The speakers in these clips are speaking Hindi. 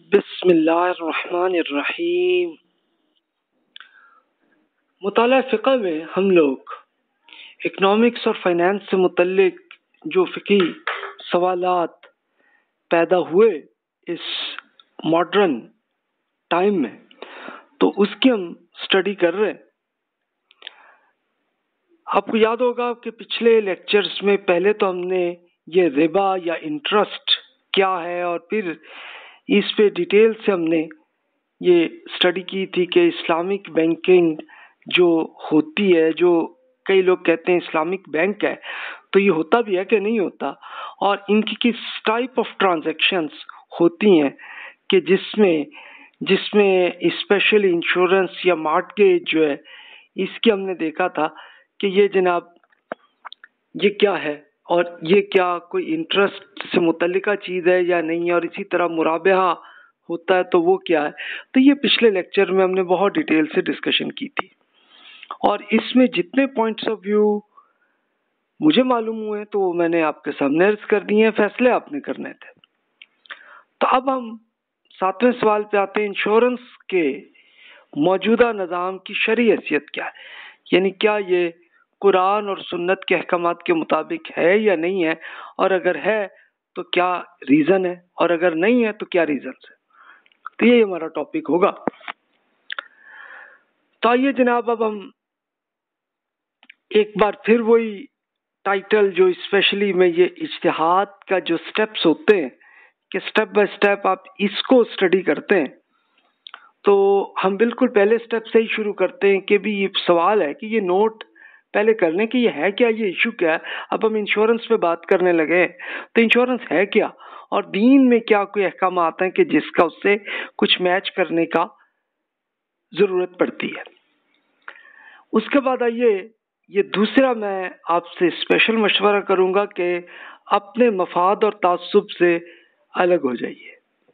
बिस्मिल्लाहिर्रहमानिर्रहीम। मुताला फ़िक़्ह में हम लोग इकोनॉमिक्स और फाइनेंस से मुतल्लिक जो फ़िक़ही सवालात पैदा हुए इस मॉडर्न टाइम में, तो उसकी हम स्टडी कर रहे हैं। आपको याद होगा कि पिछले लेक्चर्स में पहले तो हमने ये रिबा या इंटरेस्ट क्या है और फिर इस पे डिटेल से हमने ये स्टडी की थी कि इस्लामिक बैंकिंग जो होती है, जो कई लोग कहते हैं इस्लामिक बैंक है, तो ये होता भी है कि नहीं होता, और इनकी किस टाइप ऑफ ट्रांजैक्शंस होती हैं कि जिसमें स्पेशली इंश्योरेंस या मॉर्टगेज जो है, इसकी हमने देखा था कि ये जनाब ये क्या है और ये क्या कोई इंटरेस्ट से मुतल्लिका चीज़ है या नहीं, और इसी तरह मुराबहा होता है तो वो क्या है। तो ये पिछले लेक्चर में हमने बहुत डिटेल से डिस्कशन की थी और इसमें जितने पॉइंट्स ऑफ व्यू मुझे मालूम हुए तो वो मैंने आपके सामने अर्ज कर दिए हैं, फैसले आपने करने थे। तो अब हम 7वें सवाल पे आते हैं, इंश्योरेंस के मौजूदा निज़ाम की शरई हैसियत क्या है, यानी क्या ये कुरान और सुन्नत के अहकामात के मुताबिक है या नहीं है, और अगर है तो क्या रीज़न है, और अगर नहीं है तो क्या रीज़न है। तो ये हमारा टॉपिक होगा। तो आइए जनाब, अब हम एक बार फिर वही टाइटल जो स्पेशली में ये इज्तिहाद का जो स्टेप्स होते हैं कि स्टेप बाय स्टेप आप इसको स्टडी करते हैं, तो हम बिल्कुल पहले स्टेप से ही शुरू करते हैं कि भी ये सवाल है कि ये नोट पहले करने की ये है क्या, ये इशू क्या है। अब हम इंश्योरेंस पे बात करने लगे, तो इंश्योरेंस है क्या और दीन में क्या कोई अहकाम आते हैं कि जिसका उससे कुछ मैच करने का ज़रूरत पड़ती है। उसके बाद आइए, ये दूसरा मैं आपसे स्पेशल मशवरा करूंगा कि अपने मफाद और तासुब से अलग हो जाइए,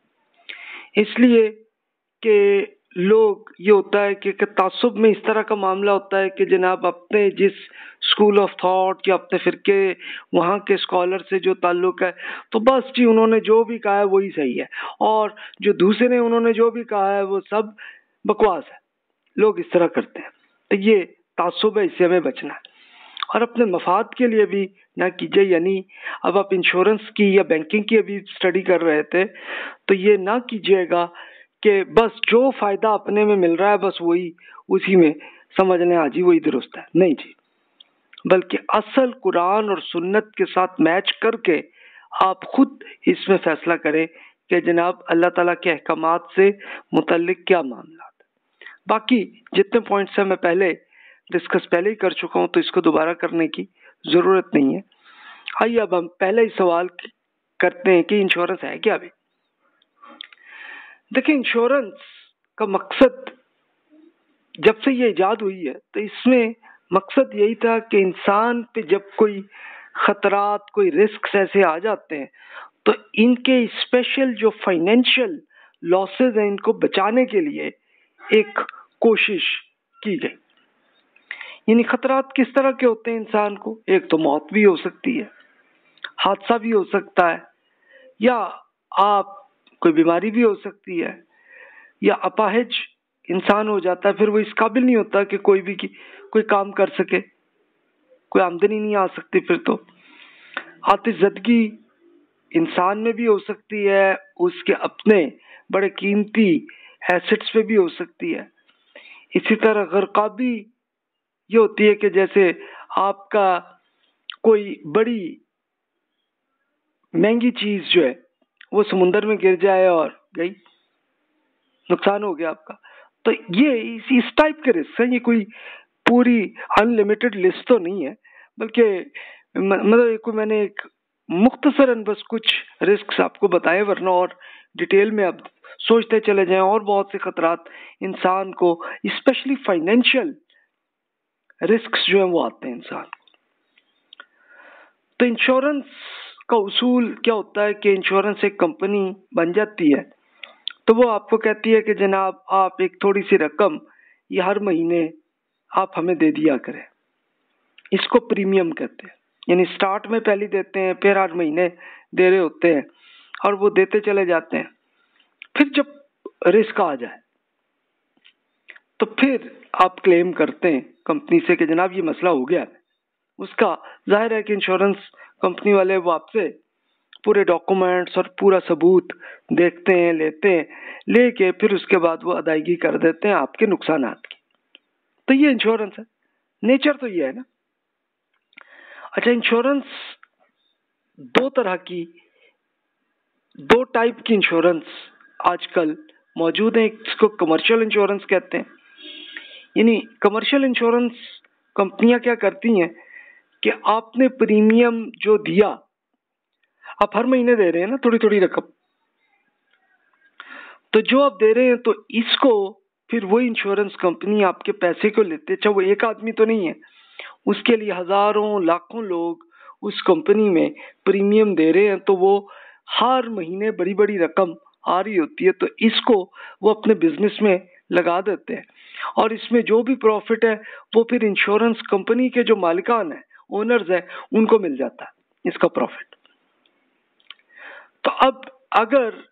इसलिए कि लोग ये होता है कि तासुब में इस तरह का मामला होता है कि जनाब अपने जिस स्कूल ऑफ थॉट या अपने फिरके वहाँ के स्कॉलर से जो ताल्लुक है, तो बस जी उन्होंने जो भी कहा है वही सही है, और जो दूसरे उन्होंने जो भी कहा है वो सब बकवास है। लोग इस तरह करते हैं, तो ये तासुब है, इससे हमें बचना है और अपने मफाद के लिए भी ना कीजिए। यानी अब आप इंश्योरेंस की या बैंकिंग की अभी स्टडी कर रहे थे, तो ये ना कीजिएगा कि बस जो फायदा अपने में मिल रहा है बस वही उसी में समझ लें आज ही वही दुरुस्त है, नहीं जी, बल्कि असल कुरान और सुन्नत के साथ मैच करके आप खुद इसमें फैसला करें कि जनाब अल्लाह ताला के अहकामात से मुतल्लिक क्या मामला है। बाकी जितने पॉइंट्स हैं मैं पहले डिस्कस पहले ही कर चुका हूं, तो इसको दोबारा करने की जरूरत नहीं है। आइए अब हम पहले ही सवाल करते हैं कि इंश्योरेंस है क्या। अभी देखिए, इंश्योरेंस का मकसद जब से ये इजाद हुई है तो इसमें मकसद यही था कि इंसान पे जब कोई खतरात, कोई रिस्क ऐसे आ जाते हैं तो इनके स्पेशल जो फाइनेंशियल लॉसेस हैं इनको बचाने के लिए एक कोशिश की गई। यानी खतरात किस तरह के होते हैं इंसान को, एक तो मौत भी हो सकती है, हादसा भी हो सकता है, या आप कोई बीमारी भी हो सकती है, या अपाहिज इंसान हो जाता है, फिर वो इस काबिल नहीं होता कि कोई काम कर सके, कोई आमदनी नहीं आ सकती। फिर तो आतिशज़दगी इंसान में भी हो सकती है, उसके अपने बड़े कीमती एसेट्स पे भी हो सकती है। इसी तरह गरकाबी ये होती है कि जैसे आपका कोई बड़ी महंगी चीज जो है वो समुंदर में गिर जाए और गई, नुकसान हो गया आपका। तो ये इस टाइप के रिस्क है, ये कोई पूरी अनलिमिटेड लिस्ट तो नहीं है, बल्कि मतलब मैंने एक मुख्तसरन बस कुछ रिस्क आपको बताए, वरना और डिटेल में अब सोचते चले जाएं और बहुत से खतरात इंसान को, स्पेशली फाइनेंशियल रिस्क जो है वो आते हैं इंसान को। तो इंश्योरेंस का उसूल क्या होता है कि इंश्योरेंस एक कंपनी बन जाती है तो वो आपको कहती है कि जनाब आप एक थोड़ी सी रकम ये हर महीने आप हमें दे दिया करें, इसको प्रीमियम कहते हैं। यानी स्टार्ट में पहले देते हैं, फिर हर महीने दे रहे होते हैं और वो देते चले जाते हैं। फिर जब रिस्क आ जाए तो फिर आप क्लेम करते हैं कंपनी से कि जनाब ये मसला हो गया। उसका जाहिर है कि इंश्योरेंस कंपनी वाले वो आपसे पूरे डॉक्यूमेंट्स और पूरा सबूत देखते हैं, लेते हैं, लेके फिर उसके बाद वो अदायगी कर देते हैं आपके नुकसानात की। तो ये इंश्योरेंस है, नेचर तो ये है ना। अच्छा, इंश्योरेंस दो तरह की, दो टाइप की इंश्योरेंस आजकल मौजूद है। इसको कमर्शियल इंश्योरेंस कहते हैं। यानी कमर्शियल इंश्योरेंस कंपनियां क्या करती हैं कि आपने प्रीमियम जो दिया, आप हर महीने दे रहे हैं ना थोड़ी थोड़ी रकम, तो जो आप दे रहे हैं तो इसको फिर वही इंश्योरेंस कंपनी आपके पैसे को लेते, चाहे वो एक आदमी तो नहीं है, उसके लिए हजारों लाखों लोग उस कंपनी में प्रीमियम दे रहे हैं, तो वो हर महीने बड़ी बड़ी रकम आ रही होती है, तो इसको वो अपने बिजनेस में लगा देते हैं और इसमें जो भी प्रॉफिट है वो फिर इंश्योरेंस कंपनी के जो मालिकान है, ओनर्स है, उनको मिल जाता है इसका प्रॉफिट। तो अब अगर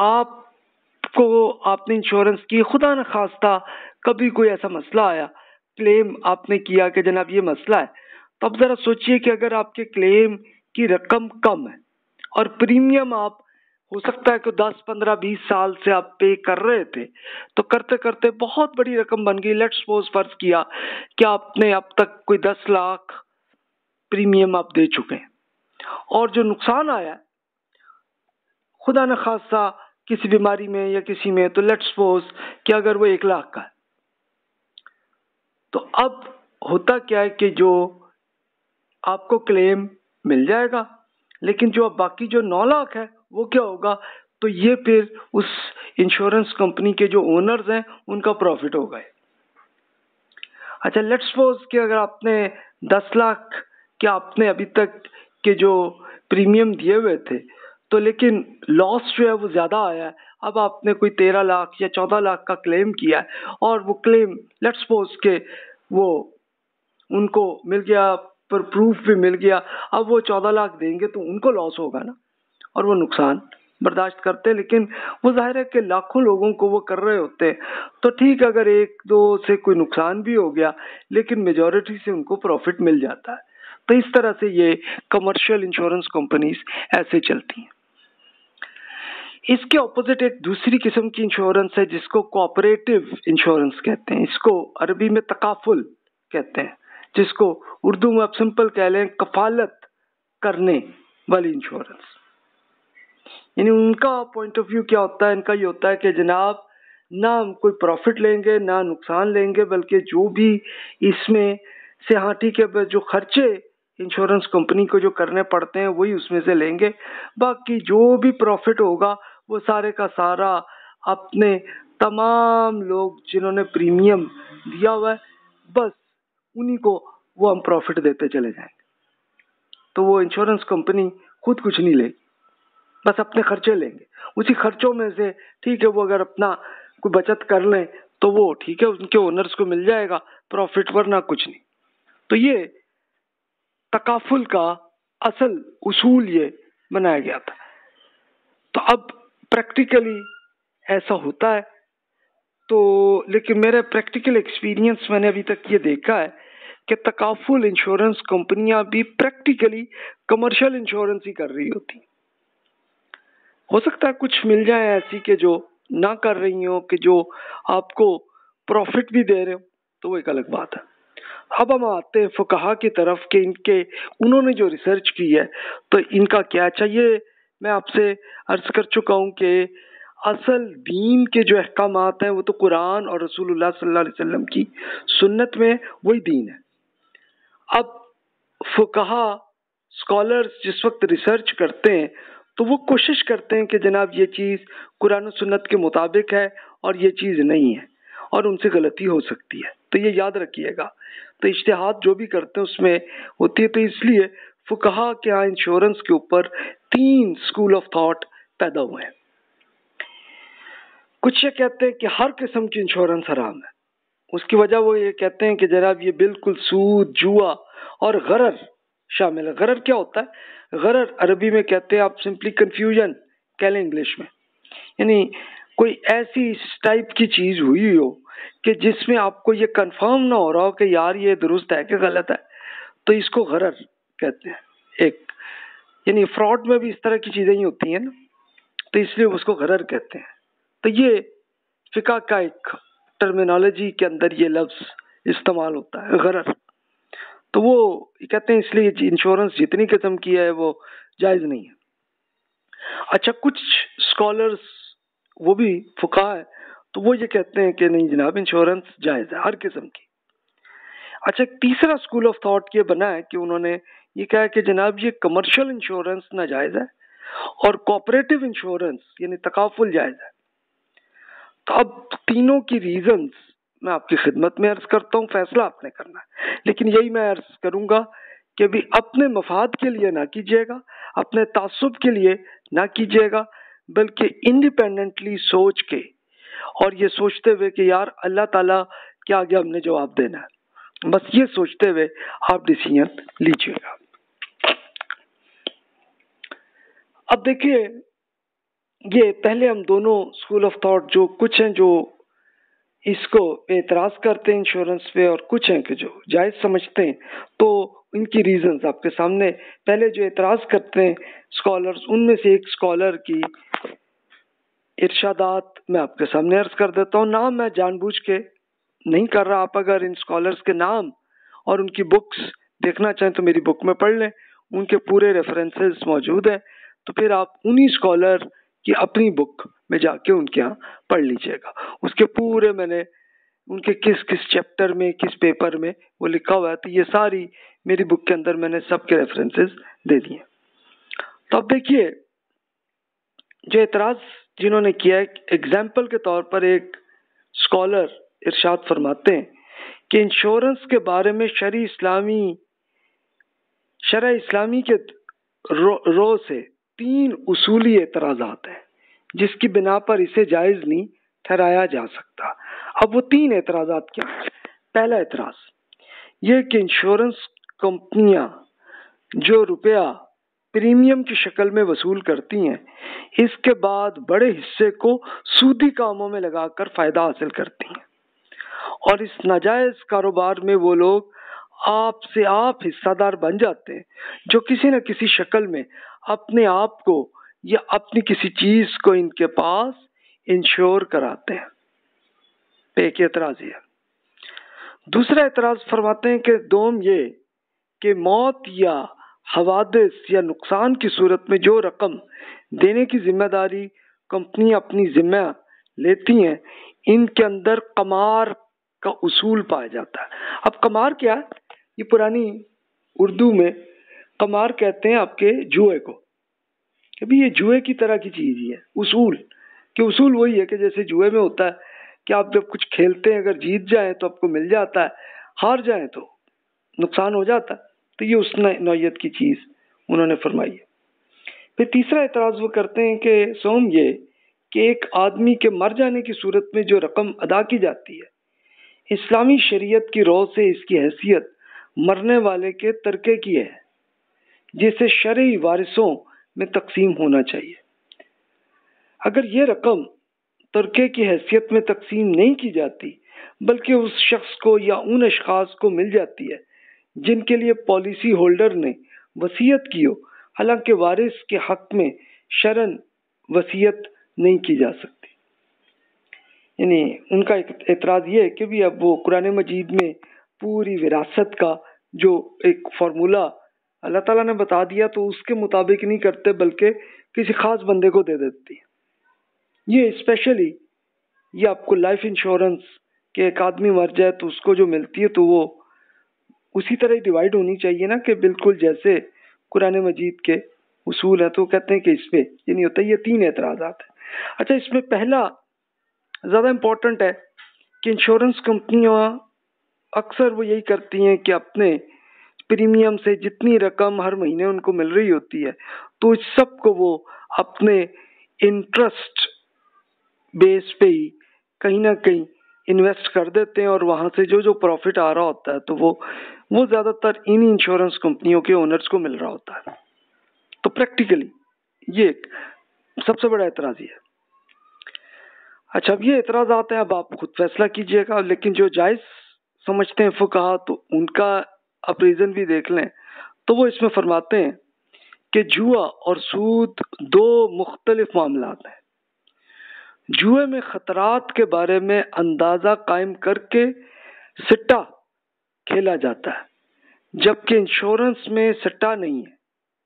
आपने इंश्योरेंस की, खुदा न खास्ता कभी कोई ऐसा मसला आया, क्लेम आपने किया कि जनाब ये मसला है, तो अब जरा सोचिए कि अगर आपके क्लेम की रकम कम है और प्रीमियम आप हो सकता है कि 10, 15, 20 साल से आप पे कर रहे थे, तो करते करते बहुत बड़ी रकम बन गई। लेट्स सपोज फर्ज किया कि आपने अब तक कोई 10 लाख प्रीमियम आप दे चुके हैं और जो नुकसान आया खुदा न खासा किसी बीमारी में या किसी में, तो लेट्स सपोज कि अगर वो 1 लाख का है, तो अब होता क्या है कि जो आपको क्लेम मिल जाएगा, लेकिन जो अब बाकी जो 9 लाख है वो क्या होगा, तो ये फिर उस इंश्योरेंस कंपनी के जो ओनर्स हैं उनका प्रॉफिट होगा। अच्छा, लेट्स सपोज कि अगर आपने 10 लाख के आपने अभी तक के जो प्रीमियम दिए हुए थे, तो लेकिन लॉस जो है वो ज्यादा आया है, अब आपने कोई 13 लाख या 14 लाख का क्लेम किया है और वो क्लेम लेट्स सपोज के वो उनको मिल गया, पर प्रूफ भी मिल गया, अब वो 14 लाख देंगे तो उनको लॉस होगा ना, और वो नुकसान बर्दाश्त करते हैं। लेकिन वो जाहिर है कि लाखों लोगों को वो कर रहे होते हैं, तो ठीक अगर 1-2 से कोई नुकसान भी हो गया, लेकिन मेजॉरिटी से उनको प्रॉफिट मिल जाता है। तो इस तरह से ये कमर्शियल इंश्योरेंस कंपनीज ऐसे चलती हैं। इसके ऑपोजिट एक दूसरी किस्म की इंश्योरेंस है जिसको कोऑपरेटिव इंश्योरेंस कहते हैं। इसको अरबी में तकाफुल कहते हैं, जिसको उर्दू में आप सिंपल कह लें कफालत करने वाली इंश्योरेंस। यानी उनका पॉइंट ऑफ व्यू क्या होता है, इनका ये होता है कि जनाब ना हम कोई प्रॉफिट लेंगे ना नुकसान लेंगे, बल्कि जो भी इसमें से, हाँ ठीक है, जो खर्चे इंश्योरेंस कंपनी को जो करने पड़ते हैं वही उसमें से लेंगे, बाकी जो भी प्रॉफिट होगा वो सारे का सारा अपने तमाम लोग जिन्होंने प्रीमियम दिया हुआ है बस उन्हीं को वो हम प्रॉफिट देते चले जाएंगे। तो वो इंश्योरेंस कंपनी खुद कुछ नहीं लेगी, बस अपने खर्चे लेंगे। उसी खर्चों में से ठीक है वो अगर अपना कोई बचत कर लें तो वो ठीक है, उनके ओनर्स को मिल जाएगा प्रॉफिट, वरना कुछ नहीं। तो ये तकाफुल का असल उसूल ये बनाया गया था। तो अब प्रैक्टिकली ऐसा होता है, तो लेकिन मेरे प्रैक्टिकल एक्सपीरियंस मैंने अभी तक ये देखा है कि तकाफुल इंश्योरेंस कंपनियां भी प्रैक्टिकली कमर्शियल इंश्योरेंस ही कर रही होती। हो सकता है कुछ मिल जाए ऐसी के जो ना कर रही हो, कि जो आपको प्रॉफिट भी दे रहे हो, तो वो एक अलग बात है। अब हम आते हैं फुकहा की तरफ के इनके उन्होंने जो रिसर्च की है तो इनका क्या चाहिए। मैं आपसे अर्ज कर चुका हूं कि असल दीन के जो अहकामात हैं वो तो कुरान और रसूलुल्लाह सल्लल्लाहु अलैहि वसल्लम की सुन्नत में वही दीन है। अब फुकहा स्कॉलर्स जिस वक्त रिसर्च करते हैं तो वो कोशिश करते हैं कि जनाब ये चीज कुरान और सुन्नत के मुताबिक है और ये चीज नहीं है और उनसे गलती हो सकती है, तो ये याद रखिएगा। तो इज्तिहाद जो भी करते हैं उसमें होती है। तो इसलिए फुकहा के यहाँ इंश्योरेंस के ऊपर 3 स्कूल ऑफ थॉट पैदा हुए हैं। कुछ ये कहते हैं कि हर किस्म की इंश्योरेंस हराम है। उसकी वजह वो ये कहते हैं कि जनाब ये बिल्कुल सूद, जुआ और गरर शामिल है। गरर क्या होता है? गरर अरबी में कहते हैं, आप सिंपली कंफ्यूजन कह लें इंग्लिश में, यानी कोई ऐसी इस टाइप की चीज हुई हो कि जिसमें आपको ये कंफर्म ना हो रहा हो कि यार ये दुरुस्त है कि गलत है, तो इसको गरर कहते हैं। एक यानी फ्रॉड में भी इस तरह की चीजें ही होती हैं ना, तो इसलिए उसको गरर कहते हैं। तो ये फिका का एक टर्मिनोलॉजी के अंदर ये लफ्ज इस्तेमाल होता है, गरर। तो वो कहते हैं इसलिए इंश्योरेंस जितनी किस्म की है वो जायज नहीं है। अच्छा, कुछ स्कॉलर्स वो भी फुका है, तो वो ये कहते हैं कि नहीं जनाब, इंश्योरेंस जायज है हर किस्म की। अच्छा, एक तीसरा स्कूल ऑफ थॉट ये बना है कि उन्होंने ये कहा कि जनाब ये कमर्शियल इंश्योरेंस नाजायज है और कोऑपरेटिव इंश्योरेंस यानी तकाफुल जायज है। तो अब तीनों की रीजंस मैं आपकी खिदमत में अर्ज करता हूँ, फैसला आपने करना है। लेकिन यही मैं अर्ज करूंगा कि भी अपने मफाद के लिए ना कीजिएगा, अपने तासुब के लिए ना कीजिएगा, बल्कि इंडिपेंडेंटली सोच के और ये सोचते हुए कि यार अल्लाह ताला के आगे हमने जवाब देना है, बस ये सोचते हुए आप डिसीजन लीजिएगा। अब देखिए, ये पहले हम दोनों स्कूल ऑफ थॉट जो कुछ हैं जो इसको एतराज करते हैं इंश्योरेंस पे और कुछ हैं कि जो जायज समझते हैं, तो इनकी रीजंस आपके सामने। पहले जो एतराज करते हैं स्कॉलर्स, उनमें से एक स्कॉलर की इरशादात मैं आपके सामने अर्ज कर देता हूँ। नाम मैं जानबूझ के नहीं कर रहा, आप अगर इन स्कॉलर्स के नाम और उनकी बुक्स देखना चाहें तो मेरी बुक में पढ़ लें, उनके पूरे रेफरेंसेस मौजूद हैं। तो फिर आप उन्हीं स्कॉलर की अपनी बुक में जाके उनके यहाँ पढ़ लीजिएगा। उसके पूरे मैंने उनके किस किस चैप्टर में किस पेपर में वो लिखा हुआ है, तो ये सारी मेरी बुक के अंदर मैंने सबके रेफरेंसेस दे दिए। तो अब देखिए, जो एतराज जिन्होंने किया है, एग्जाम्पल के तौर पर एक स्कॉलर इरशाद फरमाते हैं कि इंश्योरेंस के बारे में शरअ इस्लामी के रो से 3 उसूली एतराज़ात हैं जिसकी बिना पर इसे जायज नहीं ठहराया जा सकता। अब वो 3 एतराज़ात क्या है? पहला एतराज ये कि इंश्योरेंस कंपनियां जो रुपया प्रीमियम की शक्ल में वसूल करती हैं, इसके बाद बड़े हिस्से को सूदी कामों में लगाकर फायदा हासिल करती हैं, और इस नाजायज कारोबार में वो लोग आपसे आप हिस्सादार बन जाते हैं जो किसी न किसी शक्ल में अपने आप को या अपनी किसी चीज को इनके पास इंश्योर कराते हैं। एक एतराज है। दूसरा एतराज फरमाते हैं कि दोम ये कि मौत या हवादिस या नुकसान की सूरत में जो रकम देने की जिम्मेदारी कंपनी अपनी जिम्मे लेती हैं, इनके अंदर कमार का उसूल पाया जाता है। अब कमार क्या है? ये पुरानी उर्दू में कमार कहते हैं आपके जुए को। अभी ये जुए की तरह की चीज ही है। उसूल कि उसूल वही है कि जैसे जुए में होता है कि आप जब कुछ खेलते हैं, अगर जीत जाए तो आपको मिल जाता है, हार जाए तो नुकसान हो जाता है। तो ये उस नौयत की चीज उन्होंने फरमाई है। फिर तीसरा एतराज वो करते हैं कि सोम ये कि एक आदमी के मर जाने की सूरत में जो रकम अदा की जाती है, इस्लामी शरीयत की रौ से इसकी हैसियत मरने वाले के तरके की है, जिसे शरई वारिसों में तकसीम होना चाहिए। अगर ये रकम तरके की हैसियत में तकसीम नहीं की जाती, बल्कि उस शख्स को या उन अशखास को मिल जाती है जिनके लिए पॉलिसी होल्डर ने वसीयत की हो, हालांकि वारिस के हक में शरन वसीयत नहीं की जा सकती। यानी उनका एक एतराज ये है कि भी अब वो कुरान मजीद में पूरी विरासत का जो एक फार्मूला अल्लाह ताला ने बता दिया तो उसके मुताबिक नहीं करते, बल्कि किसी खास बंदे को दे देती है। ये स्पेशली ये आपको लाइफ इंश्योरेंस के एक आदमी मर जाए तो उसको जो मिलती है तो वो उसी तरह ही डिवाइड होनी चाहिए ना, कि बिल्कुल जैसे कुरान मजीद के उसूल है। तो कहते हैं कि इस पे ये नहीं होता। ये 3 एतराज़ात है। अच्छा, इसमें पहला ज़्यादा इम्पोर्टेंट है कि इंश्योरेंस कंपनियां अक्सर वो यही करती हैं कि अपने प्रीमियम से जितनी रकम हर महीने उनको मिल रही होती है, तो इस सब को वो अपने इंटरेस्ट बेस पे ही कहीं ना कहीं इन्वेस्ट कर देते हैं, और वहां से जो जो प्रॉफिट आ रहा होता है तो वो ज्यादातर इन इंश्योरेंस कंपनियों के ओनर्स को मिल रहा होता है। तो प्रैक्टिकली ये सबसे बड़ा एतराज है। अच्छा, अब ये एतराज आते हैं, अब आप खुद फैसला कीजिएगा, लेकिन जो जायज समझते हैं फुकहा तो उनका आप रीजन भी देख लें। तो वो इसमें फरमाते हैं कि जुआ और सूद दो मुख्तलिफ मामलात हैं। जुए में खतरात के बारे में अंदाजा कायम करके सिट्टा खेला जाता है, जबकि इंश्योरेंस में सिट्टा नहीं है।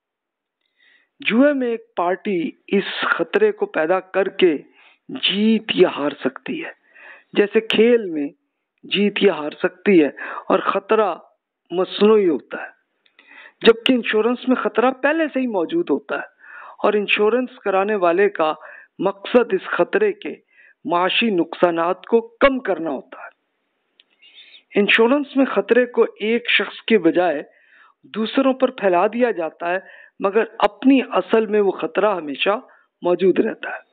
जुए में एक पार्टी इस खतरे को पैदा करके जीत या हार सकती है, जैसे खेल में जीत या हार सकती है, और खतरा मसनूई होता है। जबकि इंश्योरेंस में खतरा पहले से ही मौजूद होता है और इंश्योरेंस कराने वाले का मकसद इस खतरे के माशी नुकसानात को कम करना होता है। इंश्योरेंस में खतरे को एक शख्स के बजाय दूसरों पर फैला दिया जाता है, मगर अपनी असल में वो खतरा हमेशा मौजूद रहता है।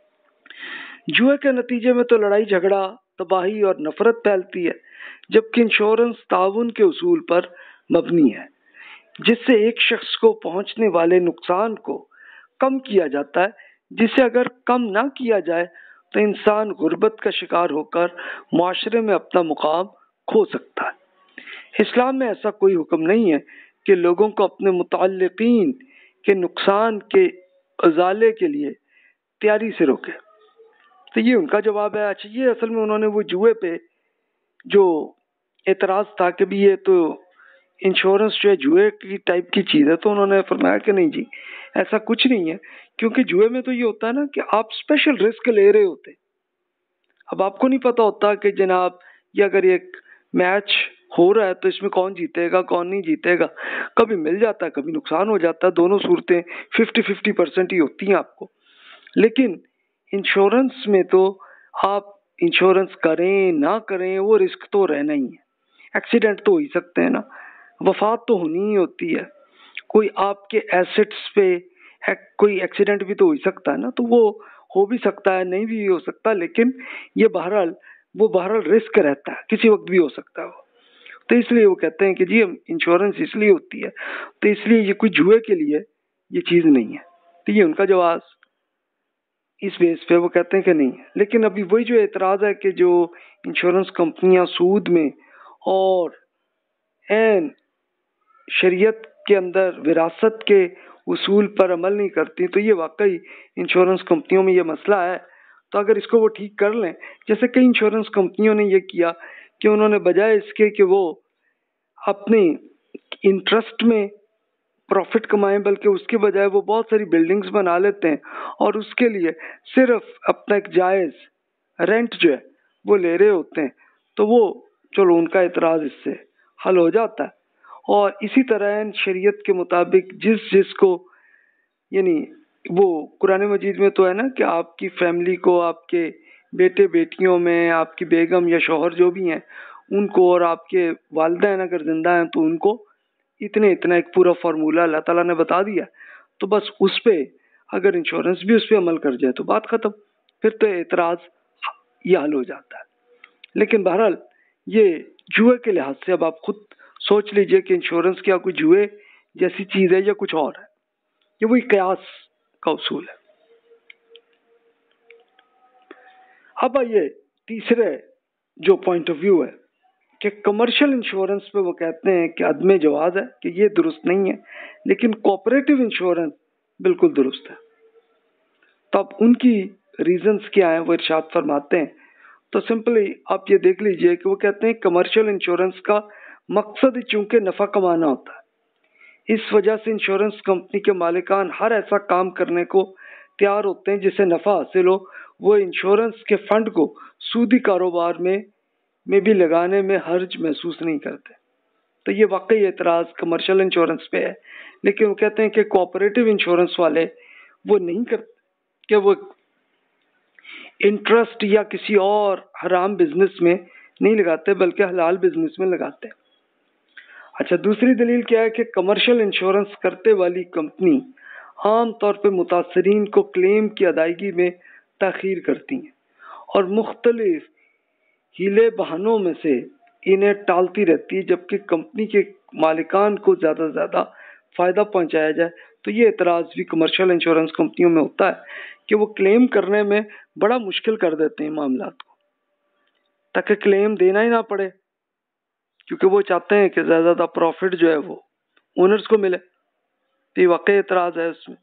जुए के नतीजे में तो लड़ाई झगड़ा, तबाही और नफरत फैलती है, जबकि इंश्योरेंस ताउन के उसूल पर मबनी है, जिससे एक शख्स को पहुंचने वाले नुकसान को कम किया जाता है, जिसे अगर कम ना किया जाए तो इंसान गुर्बत का शिकार होकर मुआशरे में अपना मुकाम खो सकता है। इस्लाम में ऐसा कोई हुक्म नहीं है कि लोगों को अपने मुतअल्लिकीन के नुकसान के अजाले के लिए तैयारी से रोके। तो ये उनका जवाब है। अच्छा, ये असल में उन्होंने वो जुए पे जो एतराज था कि भी ये तो इंश्योरेंस जो है जुए की टाइप की चीज़ है, तो उन्होंने फरमाया कि नहीं जी, ऐसा कुछ नहीं है, क्योंकि जुए में तो ये होता है ना कि आप स्पेशल रिस्क ले रहे होते। अब आपको नहीं पता होता कि जनाब ये अगर एक मैच हो रहा है तो इसमें कौन जीतेगा कौन नहीं जीतेगा, कभी मिल जाता है कभी नुकसान हो जाता है, दोनों सूरतें 50-50% ही होती हैं आपको। लेकिन इंश्योरेंस में तो आप इंश्योरेंस करें ना करें वो रिस्क तो रहना ही है। एक्सीडेंट तो हो ही सकते हैं ना, वफात तो होनी ही होती है, कोई आपके एसेट्स पे कोई एक्सीडेंट भी तो हो ही सकता है ना, तो वो हो भी सकता है नहीं भी हो सकता, लेकिन ये बहरहाल रिस्क रहता है, किसी वक्त भी हो सकता है वो। तो इसलिए वो कहते हैं कि जी हम इंश्योरेंस इसलिए होती है, तो इसलिए ये कोई जुए के लिए ये चीज़ नहीं है। तो ये उनका जवाब इस बेस पे वो कहते हैं कि नहीं है। लेकिन अभी वही जो एतराज़ है कि जो इंश्योरेंस कंपनियां सूद में और एन शरीयत के अंदर विरासत के उसूल पर अमल नहीं करती, तो ये वाकई इंश्योरेंस कंपनियों में ये मसला है। तो अगर इसको वो ठीक कर लें, जैसे कई इंश्योरेंस कंपनियों ने ये किया कि उन्होंने बजाय इसके कि वो अपने इंटरेस्ट में प्रॉफिट कमाएं, बल्कि उसके बजाय वो बहुत सारी बिल्डिंग्स बना लेते हैं और उसके लिए सिर्फ अपना एक जायज़ रेंट जो है वो ले रहे होते हैं। तो वो चलो उनका एतराज़ इससे हल हो जाता है। और इसी तरह शरीयत के मुताबिक जिसको यानी वो कुरान मजीद में तो है ना कि आपकी फैमिली को, आपके बेटे बेटियों में आपकी बेगम या शौहर जो भी हैं उनको, और आपके वालिदैन अगर जिंदा हैं तो उनको इतने इतना एक पूरा फार्मूला अल्लाह ताला ने बता दिया। तो बस उस पे अगर इंश्योरेंस भी उस पे अमल कर जाए तो बात खत्म, फिर तो एतराज ये हल हो जाता है। लेकिन बहरहाल ये जुए के लिहाज से अब आप खुद सोच लीजिए कि इंश्योरेंस क्या कोई जुए जैसी चीज है या कुछ और है, ये वही कयास का उसूल है। अब आइए तीसरे जो पॉइंट ऑफ व्यू है कि कमर्शियल इंश्योरेंस पे वो कहते हैं कि अदम जवाज है, कि ये दुरुस्त नहीं है, लेकिन कोऑपरेटिव इंश्योरेंस बिल्कुल दुरुस्त है। तो अब उनकी रीजंस क्या है वो इरशाद फरमाते हैं। तो सिंपली आप ये देख लीजिए कि वो कहते हैं कमर्शियल इंश्योरेंस का मकसद ही चूंकि नफा कमाना होता है, इस वजह से इंश्योरेंस कंपनी के मालिकान हर ऐसा काम करने को तैयार होते हैं जिससे नफा हासिल हो। वो इंश्योरेंस के फंड को सूदी कारोबार में भी लगाने में हर्ज महसूस नहीं करते। तो ये वाकई एतराज कमर्शियल इंश्योरेंस पे है। लेकिन वो कहते हैं कि कोऑपरेटिव इंश्योरेंस वाले वो नहीं करते कि वो इंटरेस्ट या किसी और हराम बिजनेस में नहीं लगाते, बल्कि हलाल बिजनेस में लगाते हैं। अच्छा, दूसरी दलील क्या है कि कमर्शियल इंश्योरेंस करते वाली कंपनी आम तौर पे मुतासरीन को क्लेम की अदायगी में ताखीर करती हैं और मुख्तलिफ हीले बहानों में से इन्हें टालती रहती है, जबकि कंपनी के मालिकान को ज़्यादा से ज़्यादा फ़ायदा पहुंचाया जाए तो ये एतराज़ भी कमर्शियल इंश्योरेंस कंपनियों में होता है कि वो क्लेम करने में बड़ा मुश्किल कर देते हैं मामलात को, ताकि क्लेम देना ही ना पड़े, क्योंकि वो चाहते हैं कि ज़्यादा प्रॉफिट जो है वो ओनर्स को मिले। तो ये वाकई एतराज़ है उसमें।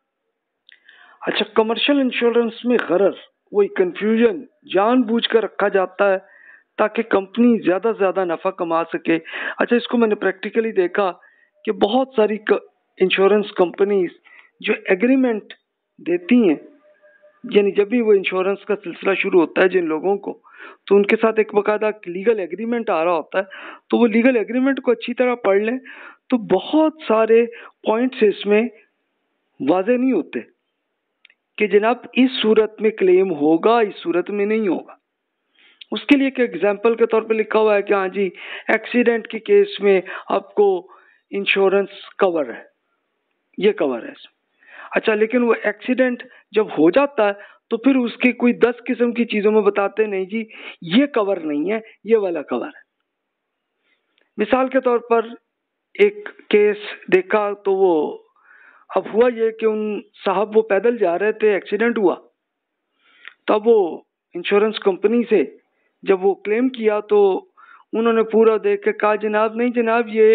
अच्छा, कमर्शियल इंश्योरेंस में गरर, वही कंफ्यूजन जानबूझ कर रखा जाता है ताकि कंपनी ज़्यादा से ज़्यादा नफ़ा कमा सके। अच्छा, इसको मैंने प्रैक्टिकली देखा कि बहुत सारी इंश्योरेंस कंपनीज जो एग्रीमेंट देती हैं, यानी जब भी वो इंश्योरेंस का सिलसिला शुरू होता है जिन लोगों को, तो उनके साथ एक बाकायदा लीगल एग्रीमेंट आ रहा होता है। तो वो लीगल एग्रीमेंट को अच्छी तरह पढ़ लें तो बहुत सारे पॉइंट्स इसमें वाज़ेह नहीं होते कि जनाब इस सूरत में क्लेम होगा, इस सूरत में नहीं होगा। उसके लिए एक एग्जाम्पल के तौर पे लिखा हुआ है कि हाँ जी, एक्सीडेंट के केस में आपको इंश्योरेंस कवर है, ये कवर है। अच्छा, लेकिन वो एक्सीडेंट जब हो जाता है तो फिर उसके कोई 10 किस्म की चीज़ों में बताते नहीं जी ये कवर नहीं है, ये वाला कवर है। मिसाल के तौर पर एक केस देखा तो वो अब हुआ ये कि उन साहब वो पैदल जा रहे थे, एक्सीडेंट हुआ, तब वो इंश्योरेंस कंपनी से जब वो क्लेम किया तो उन्होंने पूरा देख के कहा जनाब नहीं जनाब, ये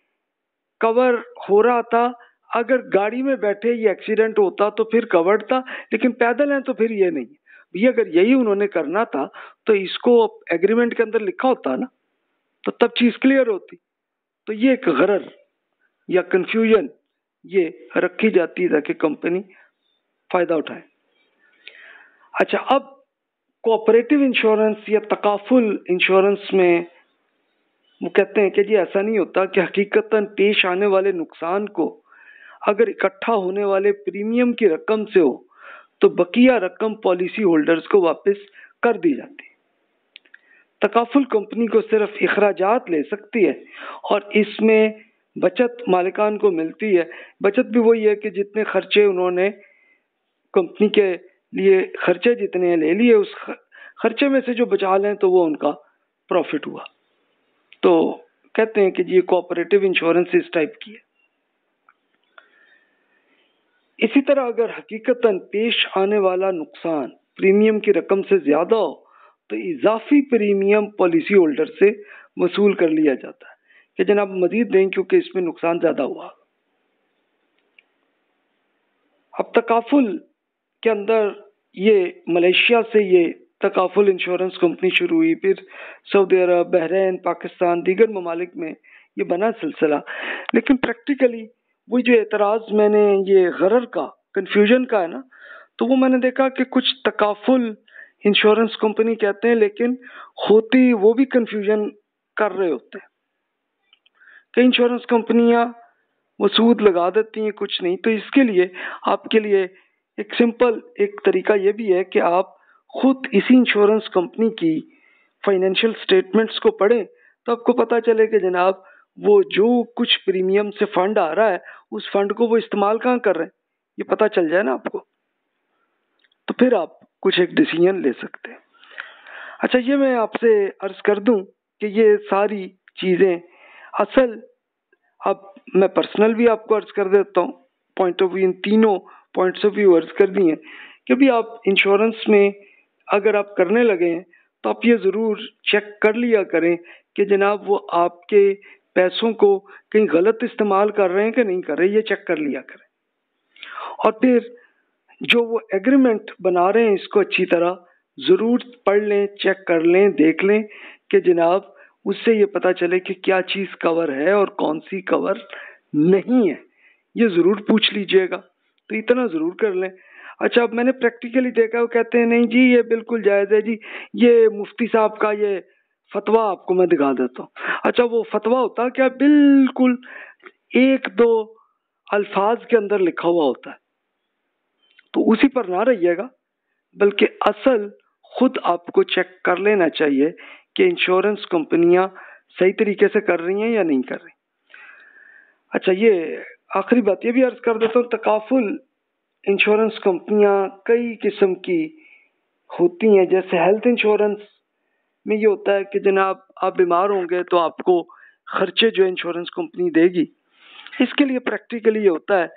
कवर हो रहा था, अगर गाड़ी में बैठे ये एक्सीडेंट होता तो फिर कवर्ड था, लेकिन पैदल हैं तो फिर ये नहीं। भैया अगर यही उन्होंने करना था तो इसको एग्रीमेंट के अंदर लिखा होता ना, तो तब चीज क्लियर होती। तो ये एक गरर या कंफ्यूजन ये रखी जाती है ताकि कंपनी फायदा उठाए। अच्छा, अब कोऑपरेटिव इंश्योरेंस या तकाफुल इंश्योरेंस में वो कहते हैं कि जी ऐसा नहीं होता कि हकीकतन पेश आने वाले नुकसान को अगर इकट्ठा होने वाले प्रीमियम की रकम से हो तो बकिया रकम पॉलिसी होल्डर्स को वापस कर दी जाती है। तकाफुल कंपनी को सिर्फ इखराजात ले सकती है और इसमें बचत मालिकान को मिलती है। बचत भी वही है कि जितने खर्चे उन्होंने कंपनी के लिए खर्चे जितने ले लिए, उस खर्चे में से जो बचा लें तो वो उनका प्रॉफिट हुआ। तो कहते हैं कि ये कोऑपरेटिव इंश्योरेंस इस टाइप की है। इसी तरह अगर हकीकतन पेश आने वाला नुकसान प्रीमियम की रकम से ज्यादा हो तो इजाफी प्रीमियम पॉलिसी होल्डर से वसूल कर लिया जाता है कि जनाब मजीद दें क्योंकि इसमें नुकसान ज्यादा हुआ। अब तकाफुल के अंदर ये मलेशिया से ये तकाफुल इंश्योरेंस कंपनी शुरू हुई, फिर सऊदी अरब, बहरीन, पाकिस्तान, दीगर ममालिक में ये बना सिलसिला। लेकिन प्रैक्टिकली वही जो एतराज़ मैंने ये गरर का, कंफ्यूजन का है ना, तो वो मैंने देखा कि कुछ तकाफुल इंश्योरेंस कंपनी कहते हैं लेकिन होती वो भी कंफ्यूजन कर रहे होते हैं। कई इंश्योरेंस कंपनियां वो सूद लगा देती हैं, कुछ नहीं। तो इसके लिए आपके लिए एक सिंपल एक तरीका ये भी है कि आप खुद इसी इंश्योरेंस कंपनी की फाइनेंशियल स्टेटमेंट्स को पढ़ें तो आपको पता चले कि जनाब वो जो कुछ प्रीमियम से फंड आ रहा है उस फंड को वो इस्तेमाल कहाँ कर रहे हैं, ये पता चल जाए ना आपको, तो फिर आप कुछ एक डिसीजन ले सकते हैं। अच्छा, ये मैं आपसे अर्ज कर दूं कि ये सारी चीजें असल, अब मैं पर्सनल भी आपको अर्ज कर देता हूँ पॉइंट ऑफ व्यू, इन तीनों पॉइंट्स ऑफ व्यू अर्ज कर दिए कि भी आप इंश्योरेंस में अगर आप करने लगे हैं तो आप ये ज़रूर चेक कर लिया करें कि जनाब वो आपके पैसों को कहीं गलत इस्तेमाल कर रहे हैं कि नहीं कर रहे, ये चेक कर लिया करें। और फिर जो वो एग्रीमेंट बना रहे हैं इसको अच्छी तरह ज़रूर पढ़ लें, चेक कर लें, देख लें कि जनाब उससे ये पता चले कि क्या चीज़ कवर है और कौन सी कवर नहीं है, ये ज़रूर पूछ लीजिएगा। तो इतना ज़रूर कर लें। अच्छा, अब मैंने प्रैक्टिकली देखा, वो कहते हैं नहीं जी ये बिल्कुल जायज़ है जी, ये मुफ्ती साहब का ये फतवा आपको मैं दिखा देता हूँ। अच्छा, वो फतवा होता क्या, बिल्कुल एक दो अल्फाज के अंदर लिखा हुआ होता है, तो उसी पर ना रहिएगा, बल्कि असल खुद आपको चेक कर लेना चाहिए कि इंश्योरेंस कंपनियां सही तरीके से कर रही हैं या नहीं कर रही। अच्छा, ये आखिरी बात ये भी अर्ज कर देता हूँ, तकाफुल इंश्योरेंस कंपनियां कई किस्म की होती हैं। जैसे हेल्थ इंश्योरेंस में ये होता है कि जनाब आप बीमार होंगे तो आपको खर्चे जो इंश्योरेंस कंपनी देगी। इसके लिए प्रैक्टिकली ये होता है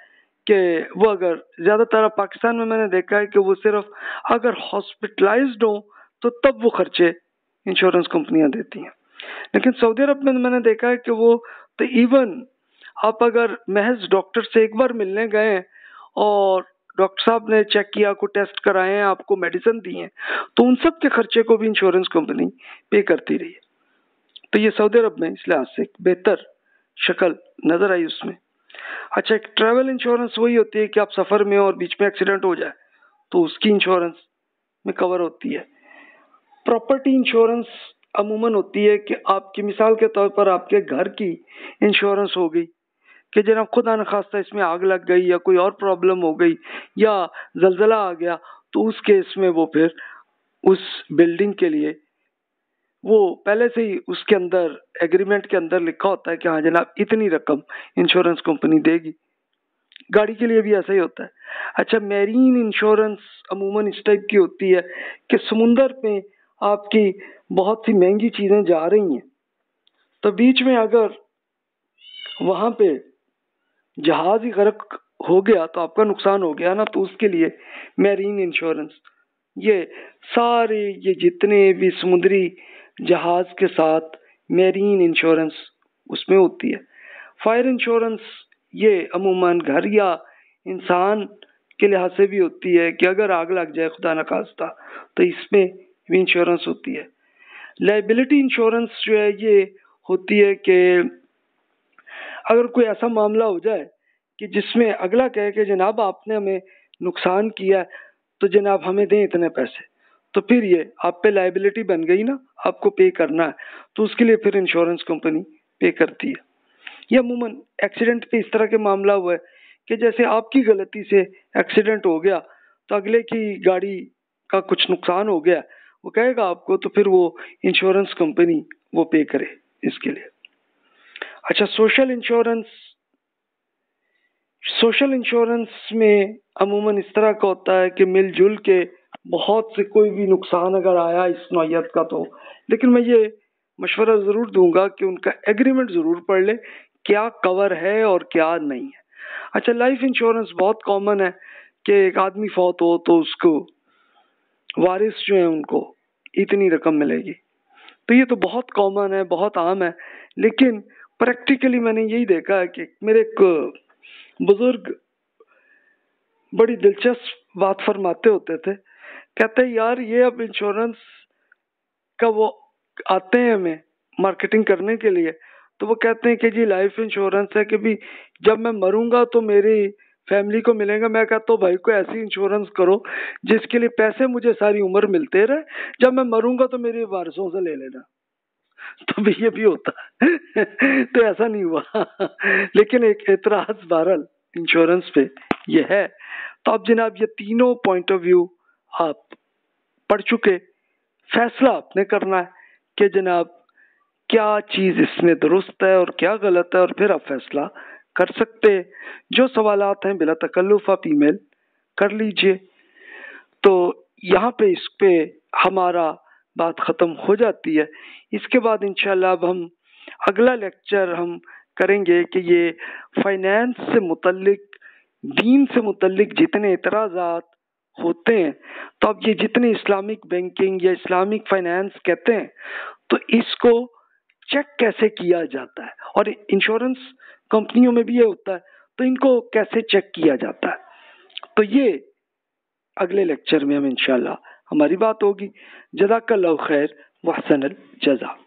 कि वो अगर ज़्यादातर पाकिस्तान में मैंने देखा है कि वो सिर्फ अगर हॉस्पिटलाइज्ड हो तो तब वो खर्चे इंश्योरेंस कंपनियां देती हैं। लेकिन सऊदी अरब में मैंने देखा है कि वो तो इवन आप अगर महज डॉक्टर से एक बार मिलने गए और डॉक्टर साहब ने चेक किया, को टेस्ट कराए हैं, आपको मेडिसिन दी है, तो उन सब के खर्चे को भी इंश्योरेंस कंपनी पे करती रही है। तो ये सऊदी अरब में इस लिहाज से एक बेहतर शक्ल नजर आई उसमें। अच्छा, एक ट्रैवल इंश्योरेंस वही होती है कि आप सफर में और बीच में एक्सीडेंट हो जाए तो उसकी इंश्योरेंस में कवर होती है। प्रॉपर्टी इंश्योरेंस अमूमन होती है कि आपकी मिसाल के तौर पर आपके घर की इंश्योरेंस हो गई कि जनाब खुदा न खास्ता इसमें आग लग गई या कोई और प्रॉब्लम हो गई या जलजला आ गया, तो उस केस में वो फिर उस बिल्डिंग के लिए वो पहले से ही उसके अंदर एग्रीमेंट के अंदर लिखा होता है कि हाँ जनाब इतनी रकम इंश्योरेंस कंपनी देगी। गाड़ी के लिए भी ऐसा ही होता है। अच्छा, मैरीन इंश्योरेंस अमूमन इस टाइप की होती है कि समुंदर पे आपकी बहुत सी महंगी चीजें जा रही हैं, तो बीच में अगर वहां पे जहाज ही गर्क हो गया तो आपका नुकसान हो गया ना, तो उसके लिए मैरीन इंश्योरेंस, ये सारे ये जितने भी समुद्री जहाज के साथ मैरीन इंश्योरेंस उसमें होती है। फायर इंश्योरेंस ये अमूमन घर या इंसान के लिहाज से भी होती है कि अगर आग लग जाए खुदा न खास्ता तो इसमें भी इंश्योरेंस होती है। लायबिलिटी इंश्योरेंस जो है ये होती है कि अगर कोई ऐसा मामला हो जाए कि जिसमें अगला कहे कि जनाब आपने हमें नुकसान किया है तो जनाब हमें दें इतने पैसे, तो फिर ये आप पे लायबिलिटी बन गई ना, आपको पे करना है, तो उसके लिए फिर इंश्योरेंस कंपनी पे करती है। ये अमूमन एक्सीडेंट पे इस तरह के मामला हुआ है कि जैसे आपकी गलती से एक्सीडेंट हो गया तो अगले की गाड़ी का कुछ नुकसान हो गया, वो कहेगा आपको, तो फिर वो इंश्योरेंस कंपनी वो पे करे इसके लिए। अच्छा, सोशल इंश्योरेंस में अमूमन इस तरह का होता है कि मिलजुल के बहुत से कोई भी नुकसान अगर आया इस नौयत का, तो लेकिन मैं ये मशवरा ज़रूर दूंगा कि उनका एग्रीमेंट ज़रूर पढ़ ले, क्या कवर है और क्या नहीं है। अच्छा, लाइफ इंश्योरेंस बहुत कॉमन है कि एक आदमी फौत हो तो उसको वारिस जो है उनको इतनी रकम मिलेगी, तो ये तो बहुत कॉमन है, बहुत आम है। लेकिन प्रैक्टिकली मैंने यही देखा है कि मेरे एक बुजुर्ग बड़ी दिलचस्प बात फरमाते होते थे, कहते यार ये अब इंश्योरेंस का वो आते हैं हमें मार्केटिंग करने के लिए, तो वो कहते हैं कि जी लाइफ इंश्योरेंस है कि भी जब मैं मरूंगा तो मेरी फैमिली को मिलेगा। मैं कहता हूँ भाई को ऐसी इंश्योरेंस करो जिसके लिए पैसे मुझे सारी उम्र मिलते रहे, जब मैं मरूंगा तो मेरे वारिसों से ले लेना। तो भी ये भी होता है तो ऐसा नहीं हुआ लेकिन एक एतराज बहरहाल इंश्योरेंस पे ये है। तो अब जनाब ये तीनों पॉइंट ऑफ व्यू आप पढ़ चुके, फैसला आपने करना है कि जनाब क्या चीज इसमें दुरुस्त है और क्या गलत है, और फिर आप फैसला कर सकते हैं। जो सवालात हैं बिला तकल्लुफ आप ईमेल कर लीजिए। तो यहाँ पे इस पे हमारा बात खत्म हो जाती है। इसके बाद इंशाल्लाह अब हम अगला लेक्चर हम करेंगे कि ये फाइनेंस से मुतल्लिक, दीन से मुतल्लिक जितने इतराज़ात होते हैं, तो अब ये जितने इस्लामिक बैंकिंग या इस्लामिक फाइनेंस कहते हैं, तो इसको चेक कैसे किया जाता है, और इंश्योरेंस कंपनियों में भी ये होता है, तो इनको कैसे चेक किया जाता है, तो ये अगले लेक्चर में हम इंशाल्लाह हमारी बात होगी। जज़ाकल्लाहु खैर व अहसनल जज़ा।